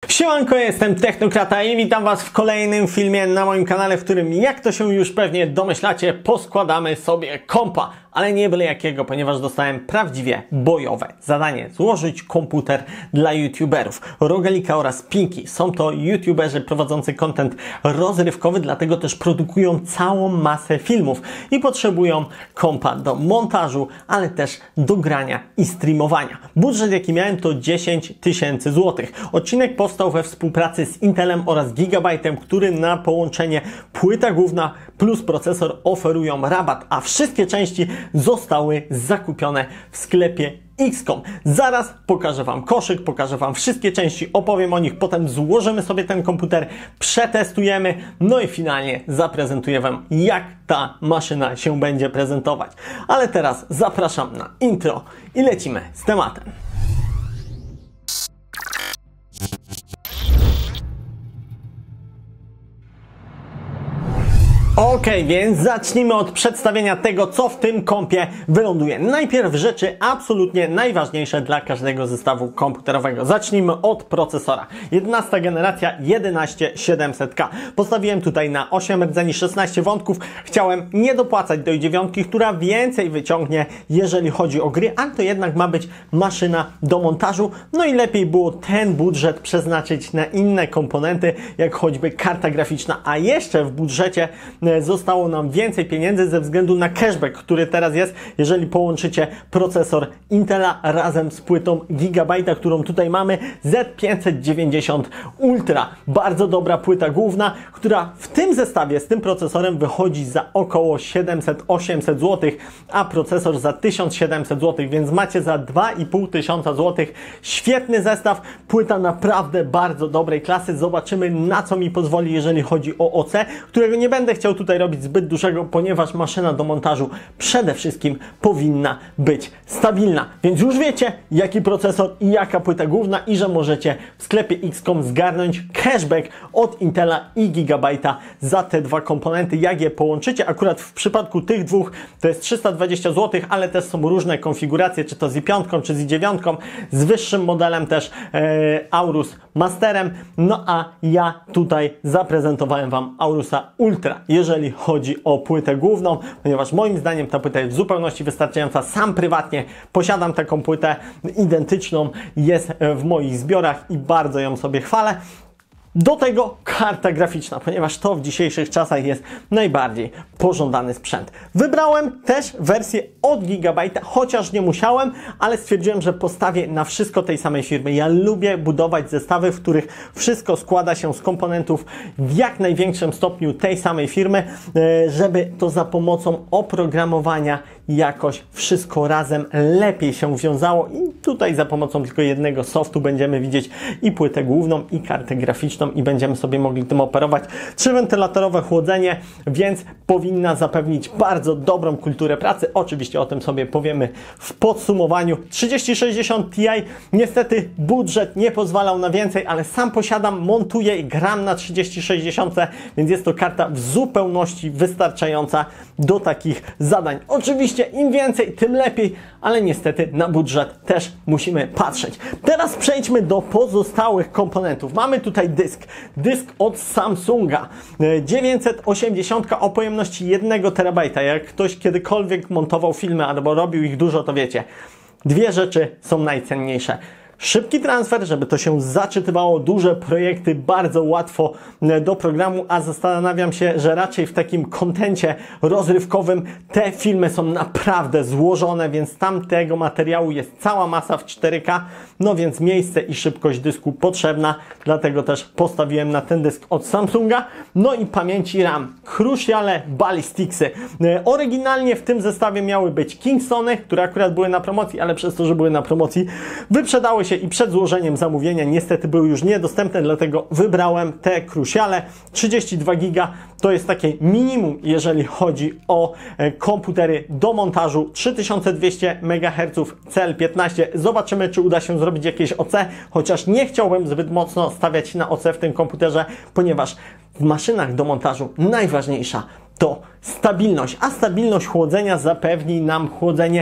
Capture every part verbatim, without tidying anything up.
Siemanko, jestem Technokrata i witam Was w kolejnym filmie na moim kanale, w którym, jak to się już pewnie domyślacie, poskładamy sobie kompa. Ale nie byle jakiego, ponieważ dostałem prawdziwie bojowe zadanie. Złożyć komputer dla youtuberów. Rogalika oraz Pinky. Są to youtuberzy prowadzący content rozrywkowy, dlatego też produkują całą masę filmów i potrzebują kompa do montażu, ale też do grania i streamowania. Budżet, jaki miałem, to dziesięć tysięcy złotych. Odcinek powstał we współpracy z Intelem oraz Gigabyte'em, który na połączenie płyta główna plus procesor oferują rabat, a wszystkie części zostały zakupione w sklepie X kom. Zaraz pokażę Wam koszyk, pokażę Wam wszystkie części, opowiem o nich, potem złożymy sobie ten komputer, przetestujemy, no i finalnie zaprezentuję Wam, jak ta maszyna się będzie prezentować. Ale teraz zapraszam na intro i lecimy z tematem. Ok, więc zacznijmy od przedstawienia tego, co w tym kompie wyląduje. Najpierw rzeczy absolutnie najważniejsze dla każdego zestawu komputerowego. Zacznijmy od procesora. jedenasta generacja jedenaście siedemset K. Postawiłem tutaj na osiem rdzeni, szesnaście wątków. Chciałem nie dopłacać do i dziewięć, która więcej wyciągnie, jeżeli chodzi o gry, ale to jednak ma być maszyna do montażu. No i lepiej było ten budżet przeznaczyć na inne komponenty, jak choćby karta graficzna, a jeszcze w budżecie zostało nam więcej pieniędzy ze względu na cashback, który teraz jest, jeżeli połączycie procesor Intela razem z płytą Gigabyte'a, którą tutaj mamy, Z pięćset dziewięćdziesiąt Ultra. Bardzo dobra płyta główna, która w tym zestawie z tym procesorem wychodzi za około siedemset osiemset złotych, a procesor za tysiąc siedemset złotych, więc macie za dwa i pół tysiąca złotych świetny zestaw. Płyta naprawdę bardzo dobrej klasy. Zobaczymy, na co mi pozwoli, jeżeli chodzi o O C, którego nie będę chciał tutaj robić zbyt dużego, ponieważ maszyna do montażu przede wszystkim powinna być stabilna. Więc już wiecie, jaki procesor i jaka płyta główna i że możecie w sklepie X kom zgarnąć cashback od Intela i Gigabyte'a za te dwa komponenty. Jak je połączycie, akurat w przypadku tych dwóch to jest trzysta dwadzieścia złotych, ale też są różne konfiguracje, czy to z i pięć, czy z i dziewięć, z wyższym modelem też e, Aorus Masterem. No a ja tutaj zaprezentowałem Wam Aorusa Ultra, jeżeli chodzi o płytę główną, ponieważ moim zdaniem ta płyta jest w zupełności wystarczająca. Sam prywatnie posiadam taką płytę identyczną, jest w moich zbiorach i bardzo ją sobie chwalę. Do tego karta graficzna, ponieważ to w dzisiejszych czasach jest najbardziej pożądany sprzęt. Wybrałem też wersję od Gigabyte'a, chociaż nie musiałem, ale stwierdziłem, że postawię na wszystko tej samej firmy. Ja lubię budować zestawy, w których wszystko składa się z komponentów w jak największym stopniu tej samej firmy, żeby to za pomocą oprogramowania jakoś wszystko razem lepiej się wiązało i tutaj za pomocą tylko jednego softu będziemy widzieć i płytę główną, i kartę graficzną i będziemy sobie mogli tym operować. Trzywentylatorowe chłodzenie, więc powinna zapewnić bardzo dobrą kulturę pracy. Oczywiście o tym sobie powiemy w podsumowaniu. trzydzieści sześćdziesiąt Ti, niestety budżet nie pozwalał na więcej, ale sam posiadam, montuję i gram na trzydzieści sześćdziesiąt, więc jest to karta w zupełności wystarczająca do takich zadań. Oczywiście im więcej, tym lepiej, ale niestety na budżet też musimy patrzeć. Teraz przejdźmy do pozostałych komponentów. Mamy tutaj dysk. Dysk od Samsunga. dziewięćset osiemdziesiąt o pojemności jednego terabajta. Jak ktoś kiedykolwiek montował filmy albo robił ich dużo, to wiecie. Dwie rzeczy są najcenniejsze. Szybki transfer, żeby to się zaczytywało, duże projekty bardzo łatwo do programu, a zastanawiam się, że raczej w takim kontencie rozrywkowym te filmy są naprawdę złożone, więc tamtego materiału jest cała masa w cztery K, no więc miejsce i szybkość dysku potrzebna, dlatego też postawiłem na ten dysk od Samsunga. No i pamięci RAM, Cruciale Ballisticsy. Oryginalnie w tym zestawie miały być Kingstony, które akurat były na promocji, ale przez to, że były na promocji, wyprzedały się i przed złożeniem zamówienia niestety były już niedostępne, dlatego wybrałem te Cruciale. trzydzieści dwa giga to jest takie minimum, jeżeli chodzi o komputery do montażu. trzy tysiące dwieście megaherców C L piętnaście. Zobaczymy, czy uda się zrobić jakieś O C, chociaż nie chciałbym zbyt mocno stawiać na O C w tym komputerze, ponieważ w maszynach do montażu najważniejsza to stabilność, a stabilność chłodzenia zapewni nam chłodzenie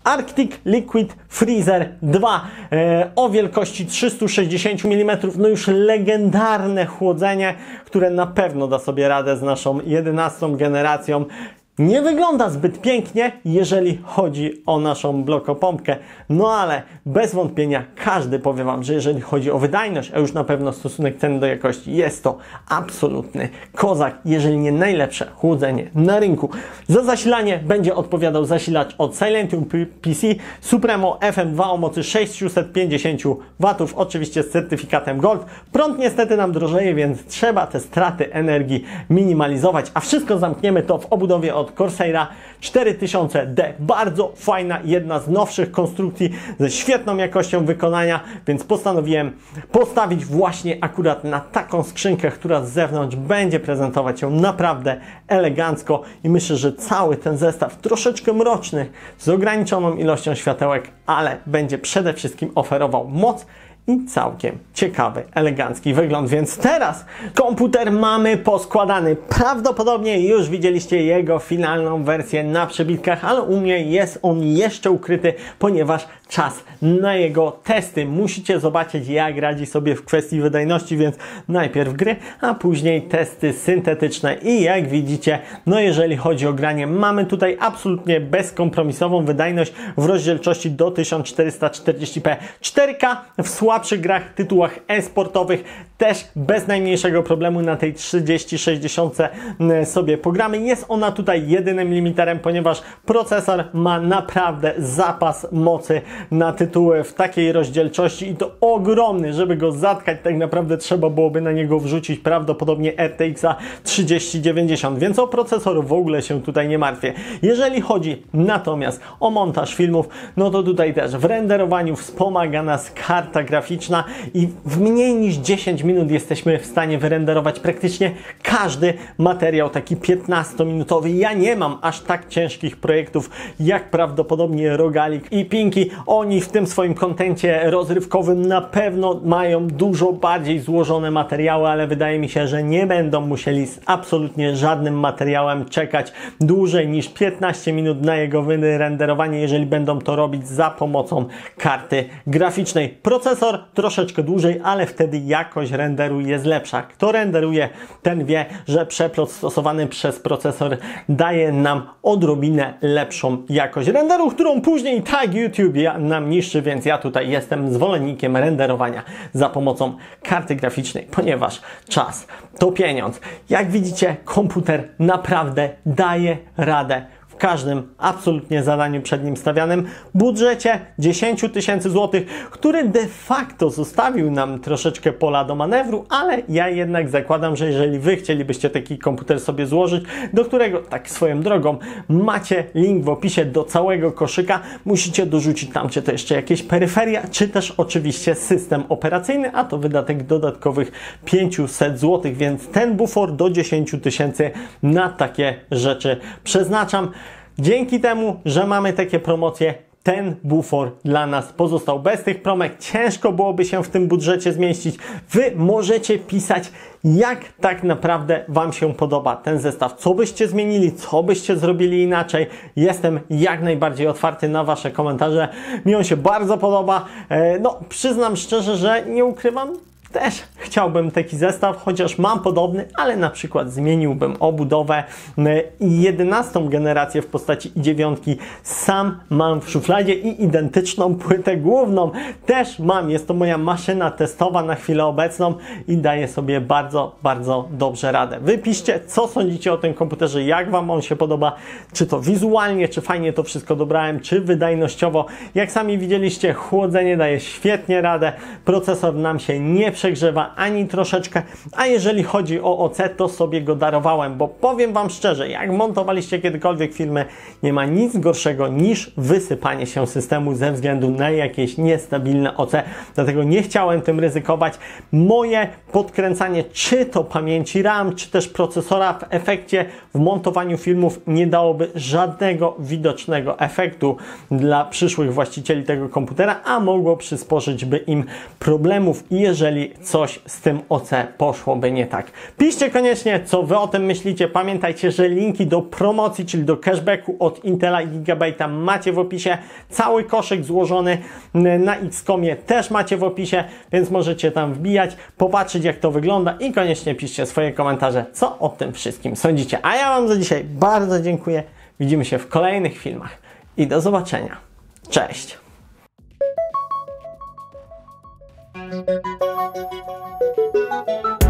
Arctic Liquid Freezer dwa e, o wielkości trzysta sześćdziesiąt milimetrów, no już legendarne chłodzenie, które na pewno da sobie radę z naszą jedenastą generacją. Nie wygląda zbyt pięknie, jeżeli chodzi o naszą blokopompkę, no ale bez wątpienia każdy powie Wam, że jeżeli chodzi o wydajność, a już na pewno stosunek ceny do jakości, jest to absolutny kozak, jeżeli nie najlepsze chłodzenie na rynku. Za zasilanie będzie odpowiadał zasilacz od Silentium P C Supremo F M dwa o mocy sześćset pięćdziesiąt watów, oczywiście z certyfikatem Gold. Prąd niestety nam drożeje, więc trzeba te straty energii minimalizować, a wszystko zamkniemy to w obudowie od od Corsaira cztery tysiące D. Bardzo fajna, jedna z nowszych konstrukcji ze świetną jakością wykonania, więc postanowiłem postawić właśnie akurat na taką skrzynkę, która z zewnątrz będzie prezentować się naprawdę elegancko i myślę, że cały ten zestaw troszeczkę mroczny, z ograniczoną ilością światełek, ale będzie przede wszystkim oferował moc i całkiem ciekawy, elegancki wygląd. Więc teraz komputer mamy poskładany. Prawdopodobnie już widzieliście jego finalną wersję na przebitkach, ale u mnie jest on jeszcze ukryty, ponieważ czas na jego testy. Musicie zobaczyć, jak radzi sobie w kwestii wydajności, więc najpierw gry, a później testy syntetyczne. I jak widzicie, no jeżeli chodzi o granie, mamy tutaj absolutnie bezkompromisową wydajność w rozdzielczości do tysiąc czterysta czterdzieści p. cztery K w słabszych grach, tytułach e-sportowych też bez najmniejszego problemu na tej trzydzieści sześćdziesiąt sobie pogramy. Jest ona tutaj jedynym limiterem, ponieważ procesor ma naprawdę zapas mocy na tytuły w takiej rozdzielczości i to ogromny. Żeby go zatkać, tak naprawdę trzeba byłoby na niego wrzucić prawdopodobnie R T X trzydzieści dziewięćdziesiąt, więc o procesor w ogóle się tutaj nie martwię. Jeżeli chodzi natomiast o montaż filmów, no to tutaj też w renderowaniu wspomaga nas karta graficzna i w mniej niż dziesięć minut jesteśmy w stanie wyrenderować praktycznie każdy materiał, taki piętnastominutowy. Ja nie mam aż tak ciężkich projektów jak prawdopodobnie Rogalik i Pinky. Oni w tym swoim kontencie rozrywkowym na pewno mają dużo bardziej złożone materiały, ale wydaje mi się, że nie będą musieli z absolutnie żadnym materiałem czekać dłużej niż piętnaście minut na jego wyrenderowanie, jeżeli będą to robić za pomocą karty graficznej. Procesor troszeczkę dłużej, ale wtedy jakość renderu jest lepsza. Kto renderuje, ten wie, że przeplot stosowany przez procesor daje nam odrobinę lepszą jakość renderu, którą później tak YouTube nam niszczy, więc ja tutaj jestem zwolennikiem renderowania za pomocą karty graficznej, ponieważ czas to pieniądz. Jak widzicie, komputer naprawdę daje radę w każdym absolutnie zadaniu przed nim stawianym budżecie dziesięć tysięcy złotych, który de facto zostawił nam troszeczkę pola do manewru, ale ja jednak zakładam, że jeżeli Wy chcielibyście taki komputer sobie złożyć, do którego, tak swoją drogą, macie link w opisie do całego koszyka, musicie dorzucić tam czy to jeszcze jakieś peryferia, czy też oczywiście system operacyjny, a to wydatek dodatkowych pięćset złotych, więc ten bufor do dziesięć tysięcy na takie rzeczy przeznaczam. Dzięki temu, że mamy takie promocje, ten bufor dla nas pozostał. Bez tych promek ciężko byłoby się w tym budżecie zmieścić. Wy możecie pisać, jak tak naprawdę Wam się podoba ten zestaw. Co byście zmienili, co byście zrobili inaczej. Jestem jak najbardziej otwarty na Wasze komentarze. Mi on się bardzo podoba. No, przyznam szczerze, że nie ukrywam, też chciałbym taki zestaw, chociaż mam podobny, ale na przykład zmieniłbym obudowę i jedenastą generację w postaci i dziewięć sam mam w szufladzie i identyczną płytę główną też mam. Jest to moja maszyna testowa na chwilę obecną i daje sobie bardzo, bardzo dobrze radę. Wypiszcie, co sądzicie o tym komputerze, jak Wam on się podoba, czy to wizualnie, czy fajnie to wszystko dobrałem, czy wydajnościowo. Jak sami widzieliście, chłodzenie daje świetnie radę, procesor nam się nie przegrzewa ani troszeczkę, a jeżeli chodzi o O C, to sobie go darowałem, bo powiem Wam szczerze, jak montowaliście kiedykolwiek filmy, nie ma nic gorszego niż wysypanie się systemu ze względu na jakieś niestabilne O C, dlatego nie chciałem tym ryzykować. Moje podkręcanie czy to pamięci RAM, czy też procesora w efekcie w montowaniu filmów nie dałoby żadnego widocznego efektu dla przyszłych właścicieli tego komputera, a mogło przysporzyć by im problemów, jeżeli jeżeli coś z tym O C poszłoby nie tak. Piszcie koniecznie, co wy o tym myślicie. Pamiętajcie, że linki do promocji, czyli do cashbacku od Intela i Gigabyte'a macie w opisie. Cały koszyk złożony na X komie też macie w opisie, więc możecie tam wbijać, popatrzeć jak to wygląda i koniecznie piszcie swoje komentarze, co o tym wszystkim sądzicie. A ja wam za dzisiaj bardzo dziękuję. Widzimy się w kolejnych filmach i do zobaczenia. Cześć! Thank you.